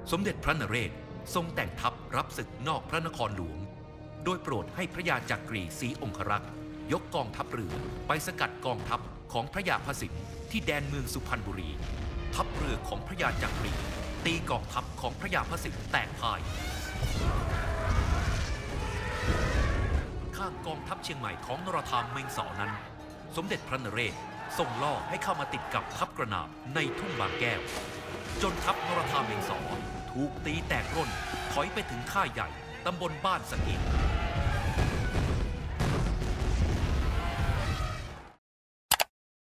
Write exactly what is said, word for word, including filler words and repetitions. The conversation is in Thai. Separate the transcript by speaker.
Speaker 1: สมเด็จพระนเรศทรงแต่งทัพรับศึกนอกพระนครหลวงโดยโปรดให้พระยาจักรีศรีองครักษ์ยกกองทัพเรือไปสกัดกองทัพของพระยาพสินที่แดนเมืองสุพรรณบุรีทัพเรือของพระยาจักรีตีกองทัพของพระยาพสินแตกพ่ายข้างกองทัพเชียงใหม่ของนรธามเมงสอนั้นสมเด็จพระนเรศทรงล่อให้เข้ามาติดกับทัพกระนาบในทุ่งบางแก้วจนทัพนรธามเมงสอถูกตีแตกร่นถอยไปถึงค่ายใหญ่ตำบลบ้านสะเกียง